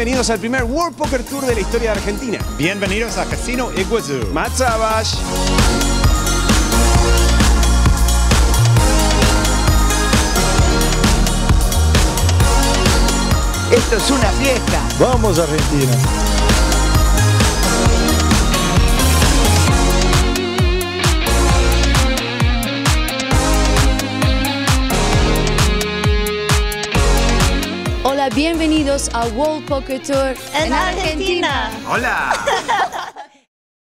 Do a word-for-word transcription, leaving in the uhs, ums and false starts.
Bienvenidos al primer World Poker Tour de la historia de Argentina. Bienvenidos a Casino Iguazú. Matzabash. Esto es una fiesta. Vamos Argentina. Hola, bienvenidos a World Poker Tour en, en Argentina. Argentina. Hola.